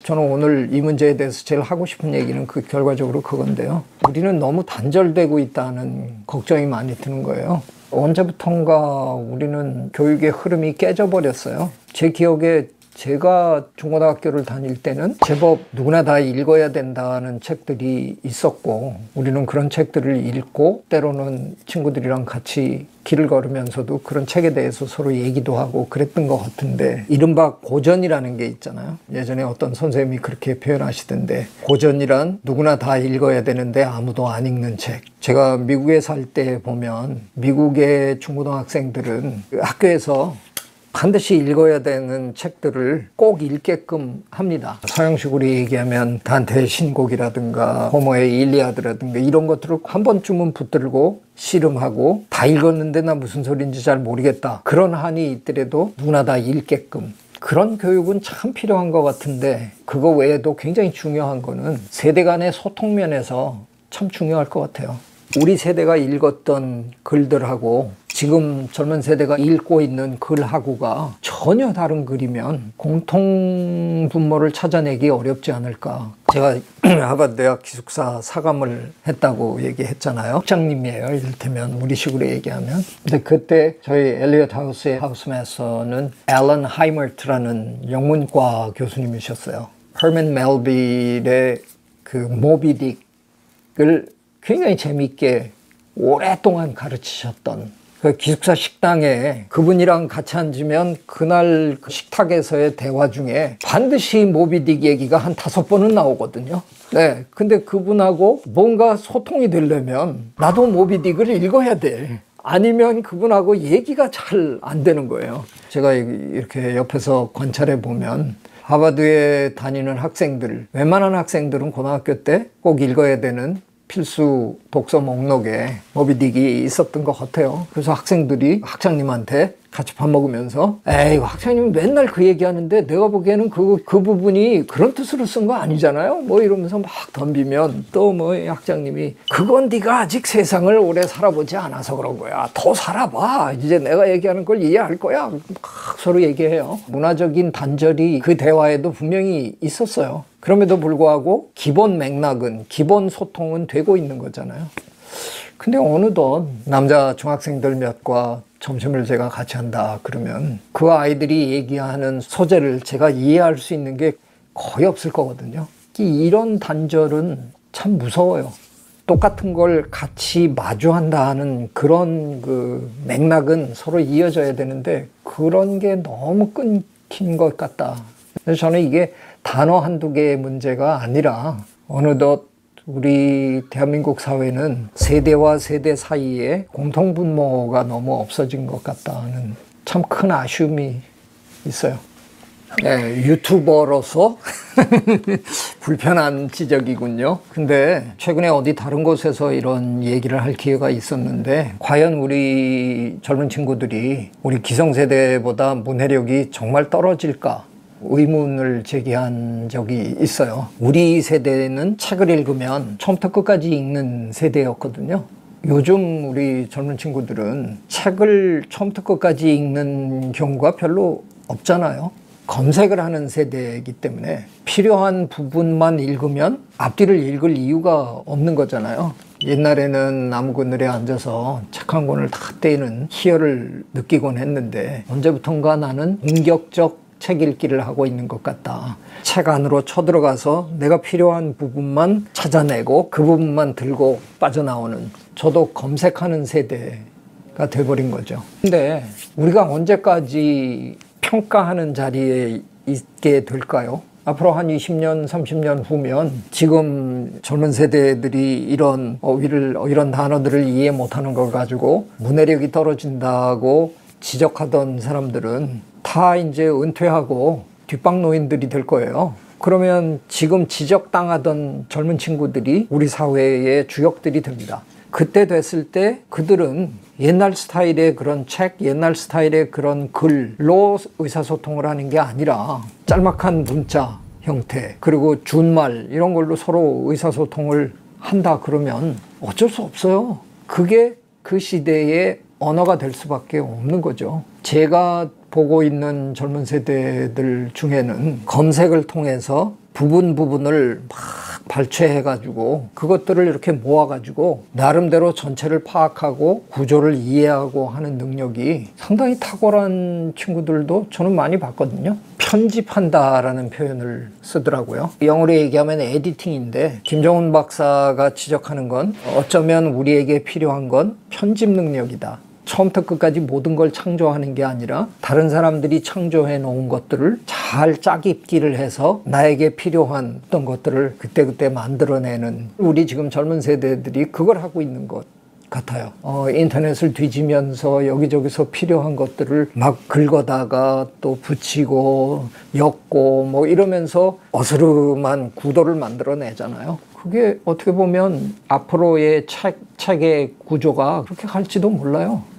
저는 오늘 이 문제에 대해서 제일 하고 싶은 얘기는 결과적으로 그건데요. 우리는 너무 단절되고 있다는 걱정이 많이 드는 거예요. 언제부턴가 우리는 교육의 흐름이 깨져버렸어요. 제 기억에 제가 중고등학교를 다닐 때는 제법 누구나 다 읽어야 된다는 책들이 있었고, 우리는 그런 책들을 읽고 때로는 친구들이랑 같이 길을 걸으면서도 그런 책에 대해서 서로 얘기도 하고 그랬던 것 같은데, 이른바 고전이라는 게 있잖아요. 예전에 어떤 선생님이 그렇게 표현하시던데, 고전이란 누구나 다 읽어야 되는데 아무도 안 읽는 책. 제가 미국에 살 때 보면 미국의 중고등학생들은 학교에서 반드시 읽어야 되는 책들을 꼭 읽게끔 합니다. 서양식으로 얘기하면 단테의 신곡이라든가 호모의 일리아드라든가 이런 것들을 한 번쯤은 붙들고 씨름하고, 다 읽었는데 나 무슨 소리인지 잘 모르겠다, 그런 한이 있더라도 누구나 다 읽게끔. 그런 교육은 참 필요한 것 같은데, 그거 외에도 굉장히 중요한 거는 세대 간의 소통 면에서 참 중요할 것 같아요. 우리 세대가 읽었던 글들하고 지금 젊은 세대가 읽고 있는 글하고가 전혀 다른 글이면 공통 분모를 찾아내기 어렵지 않을까. 제가 하버드 대학 기숙사 사감을 했다고 얘기했잖아요. 학장님이에요, 이를테면 우리식으로 얘기하면. 근데 그때 저희 엘리엇 하우스의 하우스마스터는 앨런 하이머트라는 영문과 교수님이셨어요. 허먼 멜빌의 그 모비딕을 굉장히 재미있게 오랫동안 가르치셨던, 그 기숙사 식당에 그분이랑 같이 앉으면 그날 그 식탁에서의 대화 중에 반드시 모비딕 얘기가 한 5번은 나오거든요. 네, 근데 그분하고 뭔가 소통이 되려면 나도 모비딕을 읽어야 돼. 아니면 그분하고 얘기가 잘 안 되는 거예요. 제가 이렇게 옆에서 관찰해 보면 하버드에 다니는 학생들, 웬만한 학생들은 고등학교 때 꼭 읽어야 되는 필수 독서 목록에 모비딕이 있었던 것 같아요. 그래서 학생들이 학장님한테 같이 밥 먹으면서, 에이, 학장님 맨날 그 얘기하는데 내가 보기에는 그 부분이 그런 뜻으로 쓴 거 아니잖아요, 뭐 이러면서 막 덤비면, 또 뭐 학장님이 그건 네가 아직 세상을 오래 살아보지 않아서 그런 거야, 더 살아봐, 이제 내가 얘기하는 걸 이해할 거야, 막 서로 얘기해요. 문화적인 단절이 그 대화에도 분명히 있었어요. 그럼에도 불구하고 기본 맥락은, 기본 소통은 되고 있는 거잖아요. 근데 어느덧 남자 중학생들 몇과 점심을 제가 같이 한다 그러면 그 아이들이 얘기하는 소재를 제가 이해할 수 있는 게 거의 없을 거거든요. 이런 단절은 참 무서워요. 똑같은 걸 같이 마주한다 하는 그런 그 맥락은 서로 이어져야 되는데 그런 게 너무 끊긴 것 같다. 그래서 저는 이게 단어 한두 개의 문제가 아니라 어느덧 우리 대한민국 사회는 세대와 세대 사이에 공통분모가 너무 없어진 것 같다는 참 큰 아쉬움이 있어요. 네, 유튜버로서 불편한 지적이군요. 근데 최근에 어디 다른 곳에서 이런 얘기를 할 기회가 있었는데, 과연 우리 젊은 친구들이 우리 기성세대보다 문해력이 정말 떨어질까? 의문을 제기한 적이 있어요. 우리 세대는 책을 읽으면 처음부터 끝까지 읽는 세대였거든요. 요즘 우리 젊은 친구들은 책을 처음부터 끝까지 읽는 경우가 별로 없잖아요. 검색을 하는 세대이기 때문에 필요한 부분만 읽으면 앞뒤를 읽을 이유가 없는 거잖아요. 옛날에는 나무 그늘에 앉아서 책 한 권을 다 떼는 희열을 느끼곤 했는데, 언제부턴가 나는 공격적 책 읽기를 하고 있는 것 같다. 책 안으로 쳐들어가서 내가 필요한 부분만 찾아내고 그 부분만 들고 빠져나오는, 저도 검색하는 세대가 돼버린 거죠. 근데 우리가 언제까지 평가하는 자리에 있게 될까요? 앞으로 한 20년, 30년 후면 지금 젊은 세대들이 이런 이런 단어들을 이해 못하는 걸 가지고 문해력이 떨어진다고 지적하던 사람들은 다 이제 은퇴하고 뒷방노인들이 될 거예요. 그러면 지금 지적당하던 젊은 친구들이 우리 사회의 주역들이 됩니다. 그때 됐을 때 그들은 옛날 스타일의 그런 책, 옛날 스타일의 그런 글로 의사소통을 하는 게 아니라 짤막한 문자 형태, 그리고 준말 이런 걸로 서로 의사소통을 한다 그러면 어쩔 수 없어요. 그게 그 시대의 언어가 될 수밖에 없는 거죠. 제가 보고 있는 젊은 세대들 중에는 검색을 통해서 부분을 막 발췌해가지고 그것들을 이렇게 모아가지고 나름대로 전체를 파악하고 구조를 이해하고 하는 능력이 상당히 탁월한 친구들도 저는 많이 봤거든요. 편집한다라는 표현을 쓰더라고요. 영어로 얘기하면 에디팅인데 김정훈 박사가 지적하는 건 어쩌면 우리에게 필요한 건 편집 능력이다. 처음부터 끝까지 모든 걸 창조하는 게 아니라 다른 사람들이 창조해 놓은 것들을 잘 짜깁기를 해서 나에게 필요한 어떤 것들을 그때그때 만들어내는, 우리 지금 젊은 세대들이 그걸 하고 있는 것 같아요. 인터넷을 뒤지면서 여기저기서 필요한 것들을 막 긁어다가 또 붙이고 엮고 뭐 이러면서 어스름한 구도를 만들어내잖아요. 그게 어떻게 보면 앞으로의 책의 구조가 그렇게 갈지도 몰라요.